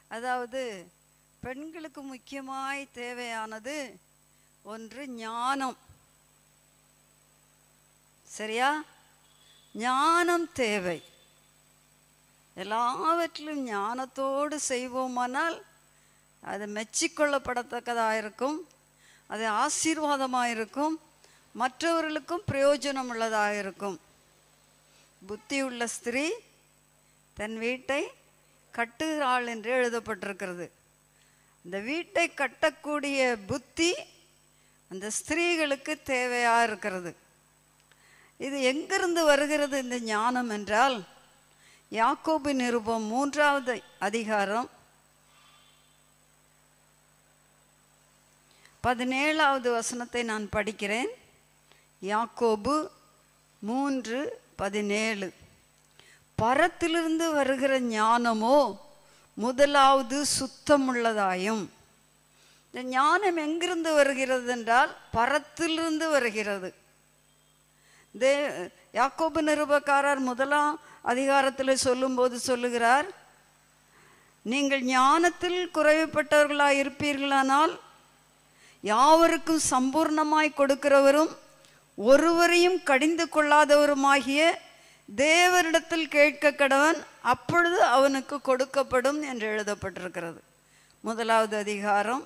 அதாவது பெண்களுக்கு முக்கியமாய் தேவையானது ஒன்று ஞானம். சரியா? ஞானம் தேவை. எல்லாவற்றிலும் ஞானத்தோடு செய்வோமானால் அது மெச்சிக்கொள்ளப்படத்தக்கதாக இருக்கும், அது ஆசீர்வாதமாக இருக்கும், மற்றவர்களுக்கும் பிரயோஜனம் உள்ளதாக இருக்கும். புத்தியுள்ள ஸ்திரீ தன் வீட்டை கட்டுகிறாள் என்று எழுதப்பட்டிருக்கிறது. இந்த வீட்டை கட்டக்கூடிய புத்தி அந்த ஸ்திரீகளுக்கு தேவையாக இருக்கிறது. இது எங்கிருந்து வருகிறது இந்த ஞானம் என்றால், யாக்கோபு நிருபம் 3வது அதிகாரம் 17வது வசனத்தை நான் படிக்கிறேன். யாக்கோபு 3:17. பரத்திலிருந்து வருகிற ஞானமோ முதலாவது சுத்தமுள்ளதாயும். இந்த ஞானம் எங்கிருந்து வருகிறது என்றால் பரத்திலிருந்து வருகிறது. யாக்கோபு நிருபக்காரர் 1ஆம் அதிகாரத்தில் சொல்லும்போது சொல்லுகிறார், நீங்கள் ஞானத்தில் குறைவுபட்டவர்களாய் இருப்பீர்களானால் யாவருக்கும் சம்பூர்ணமாய் கொடுக்கிறவரும் ஒருவரையும் கடிந்து கொள்ளாதவருமாகிய தேவரிடத்தில் கேட்க கடவன், அப்பொழுது அவனுக்கு கொடுக்கப்படும் என்று எழுதப்பட்டிருக்கிறது. 1வது அதிகாரம்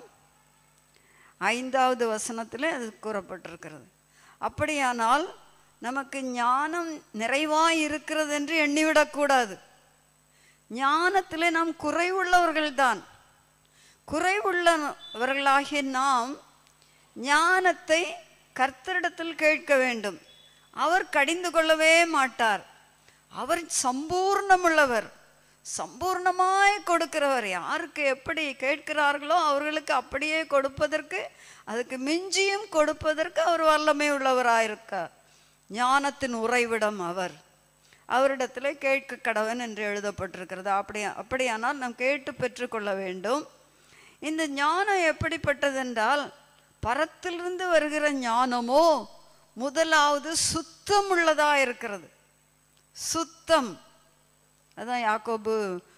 5வது வசனத்தில் அது கூறப்பட்டிருக்கிறது. அப்படியானால் நமக்கு ஞானம் நிறைவாய் இருக்கிறது என்று எண்ணிவிடக்கூடாது. ஞானத்தில் நாம் குறைவுள்ளவர்கள்தான். குறைவுள்ளவர்களாகிய நாம் ஞானத்தை கர்த்தரிடத்தில் கேட்க வேண்டும். அவர் கடிந்து கொள்ளவே மாட்டார். அவர் சம்பூர்ணமுள்ளவர், சம்பூர்ணமாய் கொடுக்கிறவர். யாருக்கு எப்படி கேட்கிறார்களோ அவர்களுக்கு அப்படியே கொடுப்பதற்கு, அதுக்கு மிஞ்சியும் கொடுப்பதற்கு அவர் வல்லமை உள்ளவராயிருக்கார். ஞானத்தின் உறைவிடம் அவர். அவரிடத்தில் கேட்க கடவன் என்று எழுதப்பட்டிருக்கிறது. அப்படியானால் நாம் கேட்டு பெற்றுக்கொள்ள வேண்டும். இந்த ஞானம் எப்படிப்பட்டதென்றால், பரத்திலிருந்து வருகிற ஞானமோ முதலாவது சுத்தம் உள்ளதாக இருக்கிறது. சுத்தம். அதான் யாக்கோபு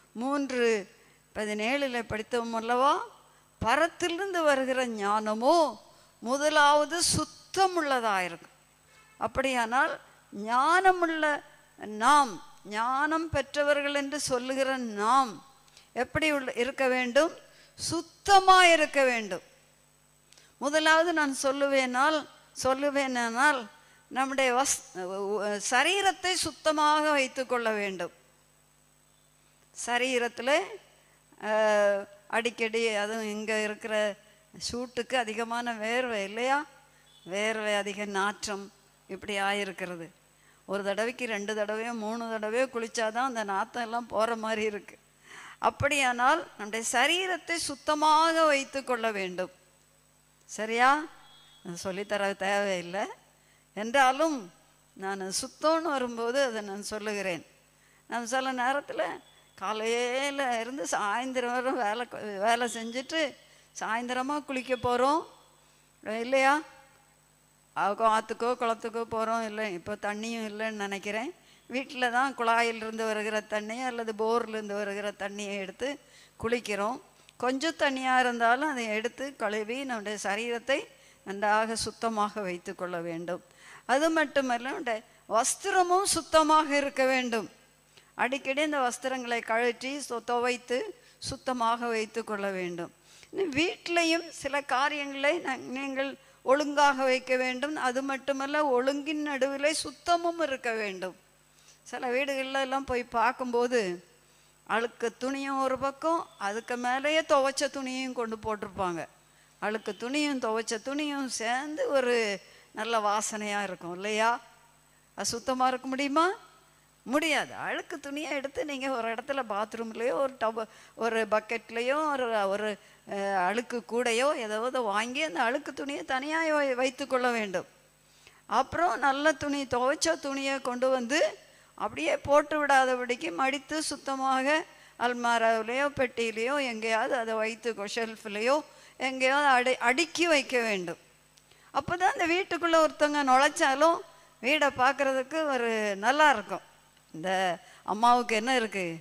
3:17 படித்தோம் அல்லவா? பரத்திலிருந்து வருகிற ஞானமோ முதலாவது சுத்தம் உள்ளதாக இருக்கும். அப்படியானால் ஞானமுள்ள நாம், ஞானம் பெற்றவர்கள் என்று சொல்லுகிற நாம் எப்படி இருக்க வேண்டும்? சுத்தமாக இருக்க வேண்டும். முதலாவது நான் சொல்லுவேனால் நம்முடைய சரீரத்தை சுத்தமாக வைத்து கொள்ள வேண்டும். சரீரத்தில் அடிக்கடி, அதுவும் இங்கே இருக்கிற சூட்டுக்கு அதிகமான வேர்வை இல்லையா? வேர்வை, அதிக நாற்றம் இப்படி ஆகிருக்கிறது. ஒரு தடவைக்கு 2 தடவையோ 3 தடவையோ குளித்தாதான் அந்த நாற்றம் எல்லாம் போகிற மாதிரி இருக்குது. அப்படியானால் நம்முடைய சரீரத்தை சுத்தமாக வைத்து கொள்ள வேண்டும். சரியா? சொல்லித்தர தேவையில்லை. என்றாலும் நான் சுத்தம்னு வரும்போது அதை நான் சொல்லுகிறேன். நம்ம சில நேரத்தில் காலையில் இருந்து சாயந்தரம் வரை வேலை செஞ்சுட்டு சாயந்தரமாக குளிக்க போகிறோம் இல்லையா? ஆற்றுக்கோ குளத்துக்கோ போகிறோம். இல்லை, இப்போ தண்ணியும் இல்லைன்னு நினைக்கிறேன். வீட்டில் தான் குழாயிலிருந்து வருகிற தண்ணி அல்லது போர்லேருந்து வருகிற தண்ணியை எடுத்து குளிக்கிறோம். கொஞ்சம் தண்ணியாக இருந்தாலும் அதை எடுத்து கழுவி நம்முடைய சரீரத்தை நன்றாக சுத்தமாக வைத்து கொள்ள வேண்டும். அது மட்டுமல்ல, நம்முடைய வஸ்திரமும் சுத்தமாக இருக்க வேண்டும். அடிக்கடி இந்த வஸ்திரங்களை கழற்றி துவைத்து சுத்தமாக வைத்து கொள்ள வேண்டும். வீட்டிலையும் சில காரியங்களை நீங்கள் ஒழுங்காக வைக்க வேண்டும். அது மட்டுமல்ல, ஒழுங்கின் நடுவில் சுத்தமும் இருக்க வேண்டும். சில வீடுகளில் எல்லாம் போய் பார்க்கும்போது அழுக்கு துணியும் ஒரு பக்கம், அதுக்கு மேலேயே துவைச்ச துணியும் கொண்டு போட்டிருப்பாங்க. அழுக்கு துணியும் துவைச்ச துணியும் சேர்ந்து ஒரு நல்ல வாசனையாக இருக்கும் இல்லையா? அது சுத்தமாக இருக்க முடியுமா? முடியாது. அழுக்கு துணியை எடுத்து நீங்கள் ஒரு இடத்துல பாத்ரூம்லேயோ ஒரு பக்கெட்லேயோ ஒரு அழுக்கு கூடையோ ஏதாவது வாங்கி அந்த அழுக்கு துணியை தனியாக வைத்து கொள்ள வேண்டும். அப்புறம் நல்ல துணி, துவைச்ச துணியை கொண்டு வந்து அப்படியே போட்டு விடாதபடிக்கு மடித்து சுத்தமாக அல்மாராவிலையோ பெட்டியிலையோ எங்கேயாவது அதை வைத்து ஷெல்ஃப்லேயோ எங்கேயாவது அடுக்கி வைக்க வேண்டும். அப்போ தான் இந்த வீட்டுக்குள்ளே ஒருத்தவங்க நுழைச்சாலும் வீடை பார்க்குறதுக்கு ஒரு நல்லா இருக்கும். இந்த அம்மாவுக்கு என்ன இருக்குது,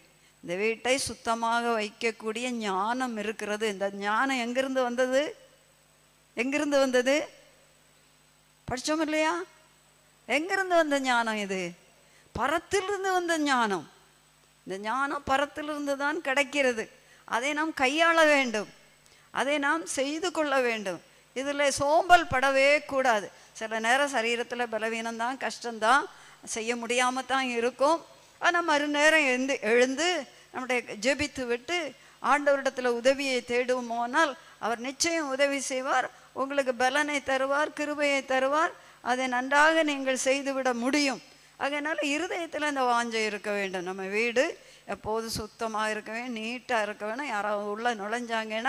இந்த வீட்டை சுத்தமாக வைக்கக்கூடிய ஞானம் இருக்கிறது. இந்த ஞானம் எங்கிருந்து வந்தது? எங்கிருந்து வந்தது? படித்தோம் இல்லையா? எங்கிருந்து வந்த ஞானம் இது? பரத்திலிருந்து வந்த ஞானம். இந்த ஞானம் பரத்திலிருந்து தான் கிடைக்கிறது. அதை நாம் கையாள வேண்டும், அதை நாம் செய்து கொள்ள வேண்டும். இதில் சோம்பல் படவே கூடாது. சில நேரம் சரீரத்தில் பலவீனம்தான், கஷ்டம்தான், செய்ய முடியாமல் தான் இருக்கும். ஆனால் மறுநேரம் எழுந்து நம்முடைய ஜெபித்து விட்டு ஆண்டவரிடத்தில் உதவியை தேடுவோமானால் அவர் நிச்சயம் உதவி செய்வார். உங்களுக்கு பலனை தருவார், கிருபையை தருவார். அதை நன்றாக நீங்கள் செய்துவிட முடியும். அதனால் இருதயத்தில் அந்த வாஞ்சை இருக்க வேண்டும். நம்ம வீடு எப்போதும் சுத்தமாக இருக்க வேண்டும், நீட்டாக இருக்க வேணும். யாராவது உள்ளே நுழைஞ்சாங்கன்னா,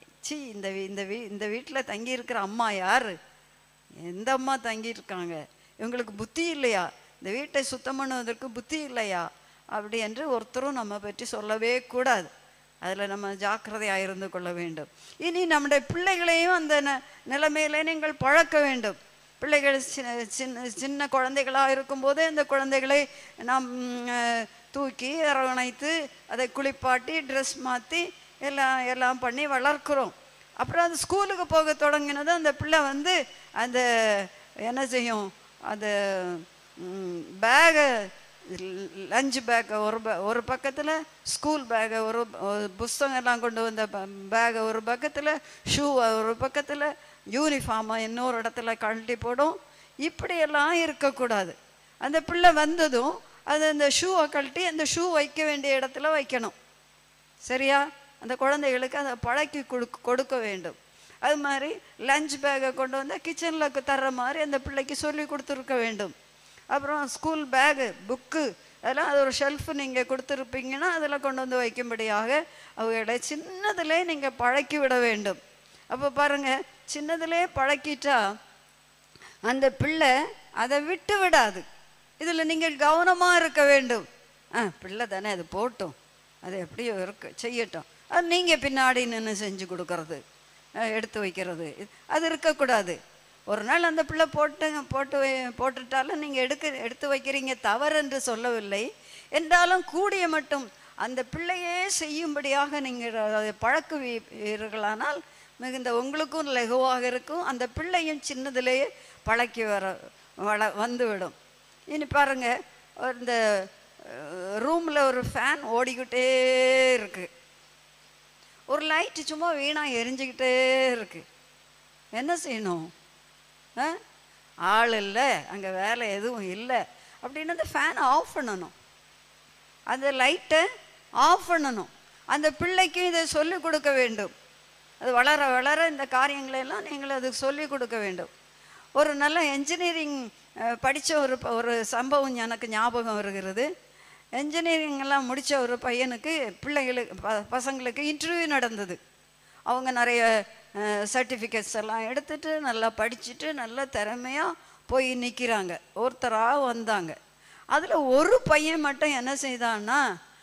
இந்த வீட்டில் தங்கியிருக்கிற அம்மா யார்? எந்த அம்மா தங்கியிருக்காங்க? இவங்களுக்கு புத்தி இல்லையா? இந்த வீட்டை சுத்தம் பண்ணுவதற்கு புத்தி இல்லையா? அப்படி என்று ஒருத்தரும் நம்ம பற்றி சொல்லவே கூடாது. அதில் நம்ம ஜாக்கிரதையாக இருந்து கொள்ள வேண்டும். இனி நம்முடைய பிள்ளைகளையும் அந்த நிலைமையில நீங்கள் பழக்க வேண்டும். பிள்ளைகள் சின்ன குழந்தைகளாக இருக்கும்போதே அந்த குழந்தைகளை நாம் தூக்கி அரவணைத்து அதை குளிப்பாட்டி ட்ரெஸ் மாற்றி எல்லாம் பண்ணி வளர்க்குறோம். அப்புறம் அது ஸ்கூலுக்கு போக தொடங்கினது அந்த பிள்ளை அந்த என்ன செய்யும், அந்த பேகை, லஞ்ச் பேக்கை ஒரு பக்கத்தில், ஸ்கூல் பேக்கை ஒரு புஸ்தகம் எல்லாம் கொண்டு வந்த பேகை ஒரு பக்கத்தில், ஷூவை ஒரு பக்கத்தில், யூனிஃபார்மை இன்னொரு இடத்துல கழட்டி போடும். இப்படியெல்லாம் இருக்கக்கூடாது. அந்த பிள்ளை வந்ததும் அது அந்த ஷூவை கழட்டி அந்த ஷூ வைக்க வேண்டிய இடத்துல வைக்கணும். சரியா? அந்த குழந்தைகளுக்கு அதை பழக்கி கொடுக்க வேண்டும். அது மாதிரி லஞ்ச் பேக்கை கொண்டு வந்தால் கிச்சனில் தர்ற மாதிரி அந்த பிள்ளைக்கு சொல்லி கொடுத்துருக்க வேண்டும். அப்புறம் ஸ்கூல் பேகு, புக்கு, அதெல்லாம் அது ஒரு ஷெல்ஃபு நீங்கள் கொடுத்துருப்பீங்கன்னா அதில் கொண்டு வந்து வைக்கும்படியாக அவங்களை சின்னதிலே நீங்கள் பழக்கி விட வேண்டும். அப்போ பாருங்கள், சின்னதிலே பழக்கிட்டா அந்த பிள்ளை அதை விட்டு விடாது. இதில் நீங்கள் கவனமாக இருக்க வேண்டும். பிள்ளை தானே, அது போட்டும், அது எப்படியோ செய்யட்டும், அது நீங்கள் பின்னாடி நின்று செஞ்சு கொடுக்கறது, எடுத்து வைக்கிறது, அது இருக்கக்கூடாது. ஒரு நாள் அந்த பிள்ளை போட்டுட்டாலும் நீங்கள் எடுத்து வைக்கிறீங்க, தவறு என்று சொல்லவில்லை. என்றாலும் கூடிய மட்டும் அந்த பிள்ளையே செய்யும்படியாக நீங்கள் அதை பழக்குவீர்களானால் மிகுந்த உங்களுக்கும் லகுவாக இருக்கும். அந்த பிள்ளையும் சின்னதிலேயே பழக்கி வந்துவிடும். இனி பாருங்கள், இந்த ரூமில் ஒரு ஃபேன் ஓடிக்கிட்டே இருக்குது, ஒரு லைட்டு சும்மா வீணாக எரிஞ்சிக்கிட்டே இருக்குது. என்ன செய்யணும்? ஆள் இல்லை, அங்கே வேலை எதுவும் இல்லை அப்படின்னு அந்த ஃபேனை ஆஃப் பண்ணணும், அந்த லைட்டை ஆஃப் பண்ணணும். அந்த பிள்ளைக்கும் இதை சொல்லிக் கொடுக்க வேண்டும். அது வளர வளர இந்த காரியங்களெல்லாம் நீங்கள் அதுக்கு சொல்லிக் கொடுக்க வேண்டும். ஒரு நல்ல என்ஜினியரிங் படித்த ஒரு சம்பவம் எனக்கு ஞாபகம் வருகிறது. என்ஜினியரிங்கெல்லாம் முடித்த ஒரு பையனுக்கு பசங்களுக்கு இன்டர்வியூ நடந்தது. அவங்க நிறைய சர்டிஃபிகேட்ஸ் எல்லாம் எடுத்துகிட்டு நல்லா படிச்சுட்டு நல்ல திறமையாக போய் நிற்கிறாங்க. ஒருத்தராக வந்தாங்க. அதில் ஒரு பையன் மட்டும் என்ன செய்தான்னா,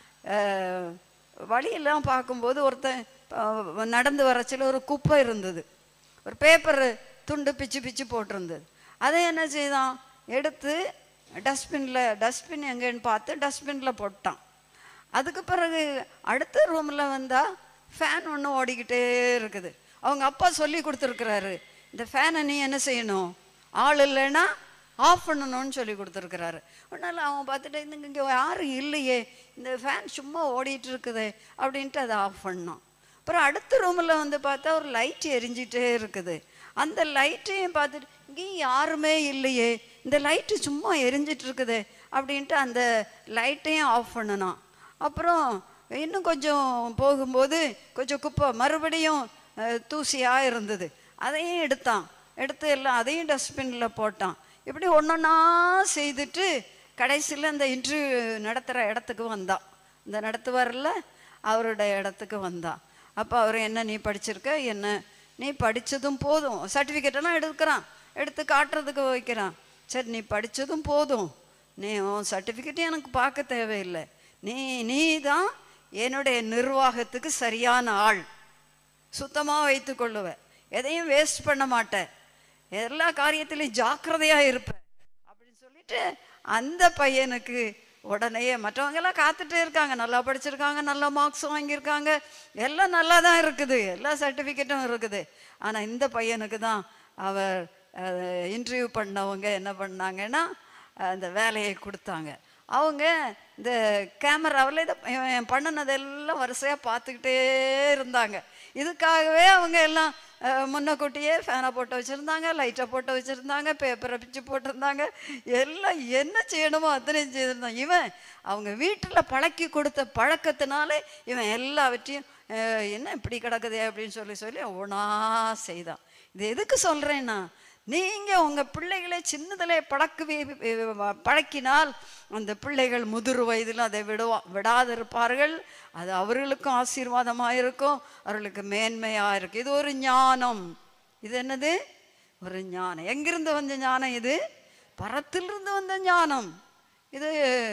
வழியெல்லாம் பார்க்கும்போது ஒருத்தன் நடந்து வரச்சில் ஒரு குப்பை இருந்தது, ஒரு பேப்பர் துண்டு பிச்சு போட்டிருந்தது. அதை என்ன செய்தான், எடுத்து டஸ்ட்பின் எங்கேன்னு பார்த்து டஸ்ட்பினில் போட்டான். அதுக்கு பிறகு அடுத்த ரூமில் வந்தால் ஃபேன் ஒன்று ஓடிக்கிட்டே இருக்குது. அவங்க அப்பா சொல்லி கொடுத்துருக்குறாரு, இந்த ஃபேனை நீ என்ன செய்யணும், ஆள் இல்லைன்னா ஆஃப் பண்ணணும்னு சொல்லி கொடுத்துருக்குறாரு. அதனால் அவன் பார்த்துட்டு இங்கே யாரும் இல்லையே, இந்த ஃபேன் சும்மா ஓடிட்டு இருக்குது அப்படின்ட்டு அதை ஆஃப் பண்ணான். அப்புறம் அடுத்த ரூமில் பார்த்தா ஒரு லைட் எரிஞ்சிட்டே இருக்குது. அந்த லைட்டையும் பார்த்துட்டு இங்கேயும் யாருமே இல்லையே, இந்த லைட்டு சும்மா எரிஞ்சிட்டு இருக்குது அப்படின்ட்டு அந்த லைட்டையும் ஆஃப் பண்ணினான். அப்புறம் இன்னும் கொஞ்சம் போகும்போது கொஞ்சம் குப்பை மறுபடியும் தூசியாக இருந்தது, அதையும் எடுத்து எல்லாம் அதையும் டஸ்ட்பினில் போட்டான். இப்படி ஒன்றொன்னா செய்துட்டு கடைசியில் அந்த இன்டர்வியூ நடத்துகிற இடத்துக்கு வந்தான். இந்த நடத்துவார்ல, அவருடைய இடத்துக்கு வந்தான். அப்போ அவர், என்ன நீ படிச்சிருக்க, என்ன நீ படித்ததும் போதும், சர்டிஃபிகேட்டெல்லாம் எடுத்து காட்டுறதுக்கு வைக்கிறான். சரி, நீ படித்ததும் போதும், நீ உன் சர்டிஃபிகேட்டும் எனக்கு பார்க்க தேவையில்லை, நீ தான் என்னுடைய நிர்வாகத்துக்கு சரியான ஆள், சுத்தமாக வைத்து கொள்ளுவேன், எதையும் வேஸ்ட் பண்ண மாட்டேன், எல்லா காரியத்திலையும் ஜாக்கிரதையாக இருப்பேன் அப்படின்னு சொல்லிட்டு அந்த பையனுக்கு உடனே மற்றவங்க எல்லாம் காத்துட்டே இருக்காங்க, நல்லா படிச்சிருக்காங்க, நல்ல மார்க்ஸ் வாங்கியிருக்காங்க, எல்லாம் நல்லா தான் இருக்குது, எல்லா சர்டிஃபிகேட்டும் இருக்குது. ஆனால் இந்த பையனுக்கு தான் அவர் இன்டர்வியூ பண்ணவங்க என்ன பண்ணாங்கன்னா அந்த வேலையை கொடுத்தாங்க. அவங்க இந்த கேமராவில் இதை பண்ணினதெல்லாம் வரிசையாக பார்த்துக்கிட்டே இருந்தாங்க. இதுக்காகவே அவங்க எல்லாம் முன்னக்கூட்டியே ஃபேனை போட்டு வச்சுருந்தாங்க, லைட்டை போட்டு வச்சுருந்தாங்க, பேப்பரை பிச்சு போட்டிருந்தாங்க, எல்லாம் என்ன செய்யணுமோ அத்தனையும் செய்திருந்தாங்க. இவன் அவங்க வீட்டில் பழக்கி கொடுத்த பழக்கத்தினாலே இவன் எல்லாவற்றையும் என்ன இப்படி கிடக்குதே அப்படின்னு சொல்லி ஒன்றா செய்தான். இது எதுக்கு சொல்கிறேன்னா, நீங்கள் உங்கள் பிள்ளைகளை சின்னதிலே பழக்கினால் அந்த பிள்ளைகள் முதிர் வயதில் அதை விடாதிருப்பார்கள். அது அவர்களுக்கும் ஆசீர்வாதமாக இருக்கும், அவர்களுக்கு மேன்மையாக இருக்கும். இது ஒரு ஞானம். இது என்னது? ஒரு ஞானம். எங்கிருந்து வந்த ஞானம் இது? பரத்திலிருந்து வந்த ஞானம். இது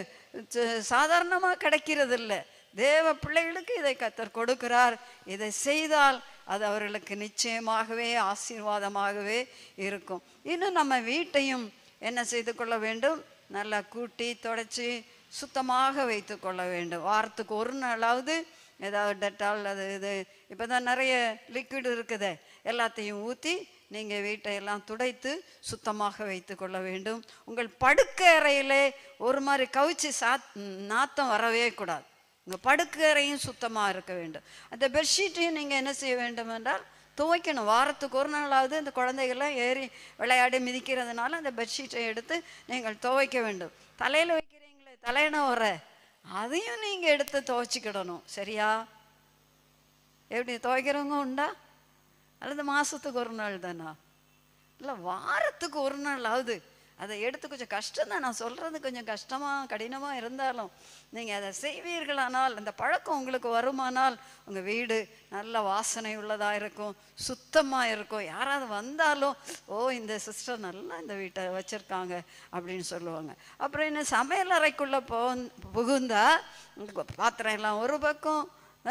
சாதாரணமாக கிடைக்கிறது இல்லை. தேவ பிள்ளைகளுக்கு இதை கர்த்தர் கொடுக்கிறார். இதை செய்தால் அது அவர்களுக்கு நிச்சயமாகவே ஆசீர்வாதமாகவே இருக்கும். இன்னும் நம்ம வீட்டையும் என்ன செய்து கொள்ள வேண்டும்? நல்லா கூட்டி தொடச்சி சுத்தமாக வைத்து கொள்ள வேண்டும். வாரத்துக்கு ஒரு நாளாவது ஏதாவது டெட்டால் அது இது இப்போ தான் நிறைய லிக்விட் இருக்குது, எல்லாத்தையும் ஊற்றி நீங்கள் வீட்டையெல்லாம் துடைத்து சுத்தமாக வைத்து கொள்ள வேண்டும். உங்கள் படுக்கை அறையிலே ஒரு மாதிரி கவிச்சு நாத்தம் வரவே கூடாது. உங்கள் படுக்கை அறையும் சுத்தமாக இருக்க வேண்டும். அந்த பெட்ஷீட்டையும் நீங்கள் என்ன செய்ய வேண்டும் என்றால் துவைக்கணும். வாரத்துக்கு ஒரு நாளாவது இந்த குழந்தைகள்லாம் ஏறி விளையாடி மிதிக்கிறதுனால அந்த பெட்ஷீட்டை எடுத்து நீங்கள் துவைக்க வேண்டும். தலையில் வைக்கிறீங்களே தலையணை உரை, அதையும் நீங்கள் எடுத்து துவைச்சிக்கிடணும். சரியா? எப்படி துவைக்கிறவங்க உண்டா? அல்லது மாதத்துக்கு ஒரு நாள் தானா? இல்லை, வாரத்துக்கு ஒரு நாள் ஆகுது. அதை எடுத்து கொஞ்சம் கஷ்டம்தான், நான் சொல்கிறது கொஞ்சம் கஷ்டமாக கடினமாக இருந்தாலும் நீங்கள் அதை செய்வீர்களானால், அந்த பழக்கம் உங்களுக்கு வருமானால் உங்கள் வீடு நல்ல வாசனை உள்ளதாக இருக்கும், சுத்தமாக இருக்கும். யாராவது வந்தாலும் ஓ இந்த சிஸ்டர் நல்லா இந்த வீட்டை வச்சுருக்காங்க அப்படின்னு சொல்லுவாங்க. அப்புறம் என்ன, சமையல் அறைக்குள்ளே புகுந்தா பாத்திரம் எல்லாம் ஒரு பக்கம்,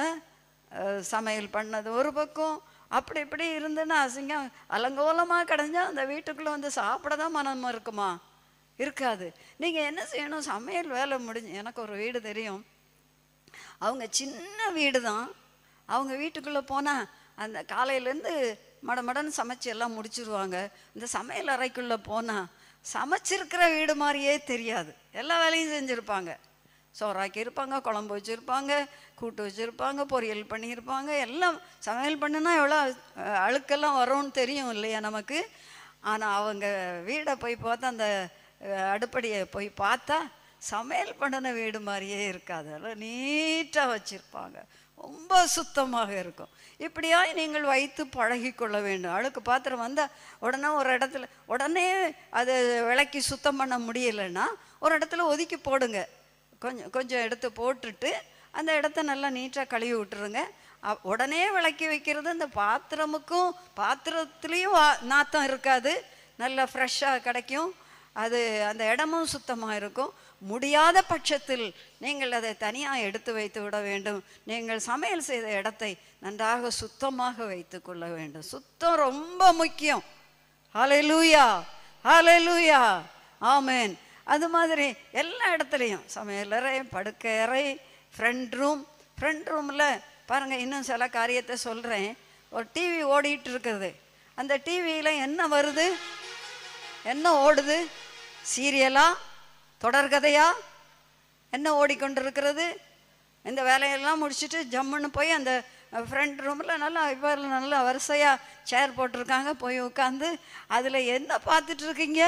சமையல் பண்ணது ஒரு பக்கம், அப்படி இப்படி இருந்துன்னா அசிங்கம் அலங்கோலமாக கிடஞ்சா அந்த வீட்டுக்குள்ளே வந்து சாப்பிட தான் மனம் இருக்குமா? இருக்காது. நீங்கள் என்ன செய்யணும்? சமையல் வேலை முடிஞ்சு, எனக்கு ஒரு வீடு தெரியும், அவங்க சின்ன வீடு தான். அவங்க வீட்டுக்குள்ளே போனால் அந்த காலையிலேருந்து மடன்னு சமைச்சு எல்லாம் முடிச்சிருவாங்க. இந்த சமையல் அறைக்குள்ளே போனால் சமைச்சிருக்கிற வீடு மாதிரியே தெரியாது. எல்லா வேலையும் செஞ்சுருப்பாங்க. சோறாக்கி இருப்பாங்க, குழம்பு வச்சுருப்பாங்க, கூட்டு வச்சுருப்பாங்க, பொரியல் பண்ணியிருப்பாங்க. எல்லாம் சமையல் பண்ணுனா எவ்வளோ அழுக்கெல்லாம் வரும்னு தெரியும் இல்லையா நமக்கு? ஆனால் அவங்க வீடை போய் பார்த்தா, அந்த அடுப்படியை போய் பார்த்தா சமையல் பண்ணின வீடு மாதிரியே இருக்காது. அதெல்லாம் நீட்டாக வச்சுருப்பாங்க, ரொம்ப சுத்தமாக இருக்கும். இப்படியாய் நீங்கள் வைத்து பழகி கொள்ள வேண்டும். அழுக்கு பாத்திரம் வந்தால் உடனே ஒரு இடத்துல உடனே அதை விளக்கி சுத்தம் பண்ண முடியலைன்னா ஒரு இடத்துல ஒதுக்கி போடுங்க. கொஞ்சம் எடுத்து போட்டுட்டு அந்த இடத்த நல்லா நீட்டாக கழுவி விட்டுருங்க. உடனே விளக்கி வைக்கிறது அந்த பாத்திரத்துலேயும் நாத்தம் இருக்காது, நல்லா ஃப்ரெஷ்ஷாக கிடைக்கும். அது அந்த இடமும் சுத்தமாக இருக்கும். முடியாத பட்சத்தில் நீங்கள் அதை தனியாக எடுத்து வைத்து விட வேண்டும். நீங்கள் சமையல் செய்த இடத்தை நன்றாக சுத்தமாக வைத்து கொள்ள வேண்டும். சுத்தம் ரொம்ப முக்கியம். ஹல்லேலூயா, ஹல்லேலூயா, ஆமென். அது மாதிரி எல்லா இடத்துலையும் சமையலறை, படுக்கை அறை, ஃப்ரண்ட் ரூமில் பாருங்கள். இன்னும் சில காரியத்தை சொல்கிறேன். ஒரு டிவி ஓடிட்டு இருக்குது. அந்த டிவியில் என்ன வருது, என்ன ஓடுது? சீரியலா, தொடர்கதையா, என்ன ஓடிக்கொண்டிருக்கிறது? இந்த வேலையெல்லாம் முடிச்சுட்டு ஜம்முன்னு போய் அந்த ஃப்ரண்ட் ரூமில் நல்லா வரிசையாக சேர் போட்டிருக்காங்க, போய் உட்காந்து அதில் என்ன பார்த்துட்ருக்கீங்க?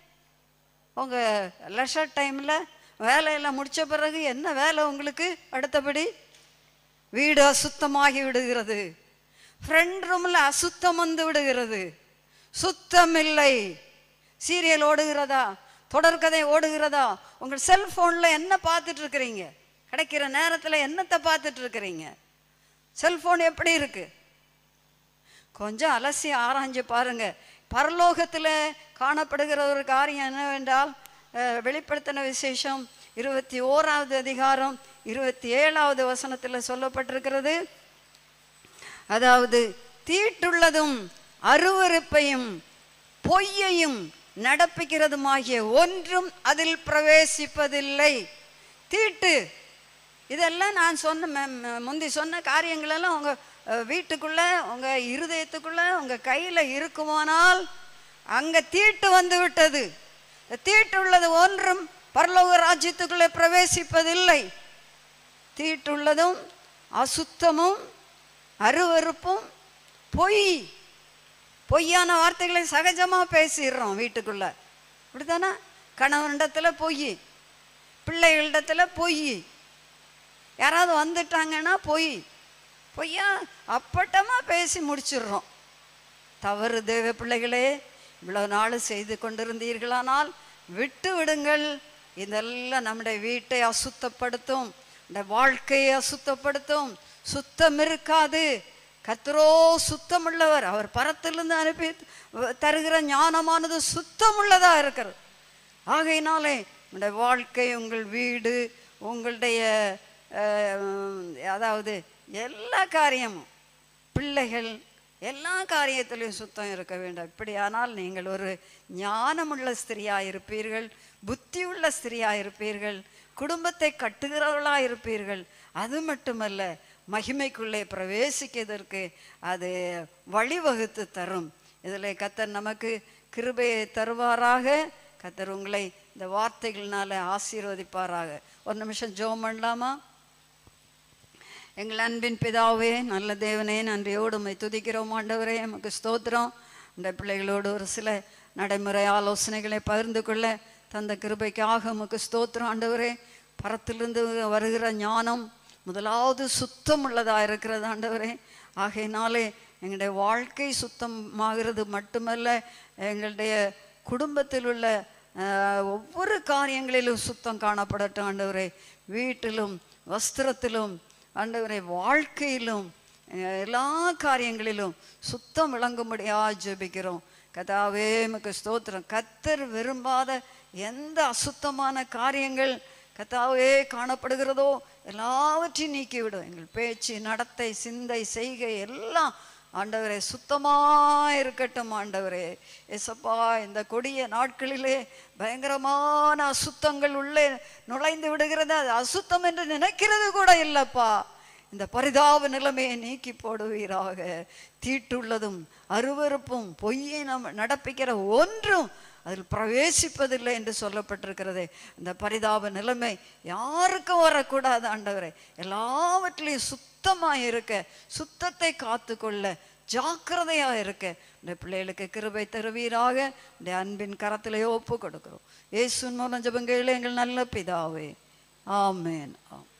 உங்கள் லெஷர் டைமில் வேலையெல்லாம் முடித்த பிறகு என்ன வேலை உங்களுக்கு? அடுத்தபடி வீடு அசுத்தமாகி விடுகிறது, ஃப்ரண்ட் ரூமில் அசுத்தம் வந்து விடுகிறது, சுத்தம் இல்லை. சீரியல் ஓடுகிறதா, தொடர்கதை ஓடுகிறதா? உங்கள் செல்ஃபோனில் என்ன பார்த்துட்ருக்குறீங்க? கிடைக்கிற நேரத்தில் என்னத்தை பார்த்துட்ருக்குறீங்க? செல்ஃபோன் எப்படி இருக்குது? கொஞ்சம் அலசி ஆராய்ஞ்சு பாருங்கள். பரலோகத்தில் காணப்படுகிற ஒரு காரியம் என்னவென்றால், வெளிப்படுத்தின விசேஷம் 21வது அதிகாரம் 27வது வசனத்தில் சொல்லப்பட்டிருக்கிறது. அதாவது, தீட்டுள்ளதும் அருவருப்பையும் பொய்யையும் நடப்பிக்கிறதுமாகிய ஒன்றும் அதில் பிரவேசிப்பதில்லை. தீட்டு. இதெல்லாம் நான் முந்தி சொன்ன காரியங்களெல்லாம் உங்கள் வீட்டுக்குள்ளே, உங்கள் இருதயத்துக்குள்ளே, உங்கள் கையில் இருக்குமானால் அங்கே தீட்டு வந்து விட்டது. தீட்டு உள்ளது ஒன்றும் பரலோக ராஜ்யத்துக்குள்ளே பிரவேசிப்பதில்லை. தீட்டுள்ளதும் அசுத்தமும் அருவருப்பும் பொய்யான வார்த்தைகளை சகஜமாக பேசிடுறோம் வீட்டுக்குள்ள. அப்படித்தானே? கணவனிடத்தில் பொய், பிள்ளைகளிடத்தில் பொய், யாராவது வந்துட்டாங்கன்னா பொய்யா அப்பட்டமாக பேசி முடிச்சிடுறோம். தவறு தேவ பிள்ளைகளே, இவ்வளவு நாள் செய்து கொண்டிருந்தீர்களானால் விட்டு விடுங்கள். இதெல்லாம் நம்முடைய வீட்டை அசுத்தப்படுத்தும், இந்த வாழ்க்கையை அசுத்தப்படுத்தும். சுத்தம் இருக்காது. கர்த்தரோ சுத்தமுள்ளவர். அவர் பரத்திலிருந்து அனுப்பி தருகிற ஞானமானது சுத்தமுள்ளதா இருக்கிறது. ஆகையினாலே உங்களுடைய வாழ்க்கை, உங்கள் வீடு, உங்களுடைய அதாவது எல்லா காரியமும், பிள்ளைகள், எல்லா காரியத்திலையும் சுத்தம் இருக்க வேண்டும். இப்படியானால் நீங்கள் ஒரு ஞானமுள்ள ஸ்திரியாக இருப்பீர்கள், புத்தி உள்ள ஸ்திரியாக இருப்பீர்கள், குடும்பத்தை கட்டுகிறவர்களாக இருப்பீர்கள். அது மட்டுமல்ல, மகிமைக்குள்ளே பிரவேசிக்கிறதற்கு அது வழிவகுத்து தரும். இதில் கர்த்தர் நமக்கு கிருபையை தருவாராக. கர்த்தர் உங்களை இந்த வார்த்தைகள்னால ஆசீர்வதிப்பாராக. ஒரு நிமிஷம் ஜெபம் பண்ணலாமா? எங்கள் அன்பின் பிதாவே, நல்ல தேவனே, நன்றியோடு உம்மை துதிக்கிறோம் ஆண்டவரே. நமக்கு ஸ்தோத்திரம். இந்த பிள்ளைகளோடு ஒரு சில நடைமுறை ஆலோசனைகளை பகிர்ந்து கொள்ள தந்த கிருபைக்காக உமக்கு ஸ்தோத்திரம் ஆண்டவரே. பரத்திலிருந்து வருகிற ஞானம் முதலாவது சுத்தம் உள்ளதாக இருக்கிறது ஆண்டவரே. ஆகையினாலே எங்களுடைய வாழ்க்கை சுத்தமாகிறது மட்டுமல்ல, எங்களுடைய குடும்பத்தில் உள்ள ஒவ்வொரு காரியங்களிலும் சுத்தம் காணப்படட்டும் ஆண்டவரே. வீட்டிலும், வஸ்திரத்திலும் ஆண்டவரே, வாழ்க்கையிலும், எல்லா காரியங்களிலும் சுத்தம் விளங்கும்படியாக ஜெபிக்கிறோம். கர்த்தாவே உமக்கு ஸ்தோத்திரம். கர்த்தர் விரும்பாத எந்த அசுத்தமான காரியங்கள் கர்த்தாவே காணப்படுகிறதோ எல்லாவற்றையும் நீக்கிவிடும். எங்கள் பேச்சு, நடத்தை, சிந்தை, செய்கை எல்லாம் ஆண்டவரே சுத்தமாக இருக்கட்டும் ஆண்டவரே. ஏசப்பா, இந்த கொடிய நாட்களிலே பயங்கரமான அசுத்தங்கள் உள்ளே நுழைந்து விடுகிறது. அது அசுத்தம் என்று நினைக்கிறது கூட இல்லைப்பா. இந்த பரிதாப நிலைமையை நீக்கி போடுவீராக. தீட்டுள்ளதும் அருவருப்பும் பொய்யை நடப்பிக்கிற ஒன்றும் அதில் பிரவேசிப்பதில்லை என்று சொல்லப்பட்டிருக்கிறது. இந்த பரிதாப நிலைமை யாருக்கும் வரக்கூடாது ஆண்டவரே. எல்லாவற்றிலையும் சுத்தமாக இருக்க, சுத்தத்தை காத்து கொள்ள ஜாக்கிரதையாக இருக்க இந்த பிள்ளைகளுக்கு கிருபை தருவீராக. இந்த அன்பின் கரத்திலே ஒப்பு கொடுக்கிறோம். இயேசுவின் மூலம் ஜெபங்கள் எங்கள் நல்ல பிதாவே. ஆமென்.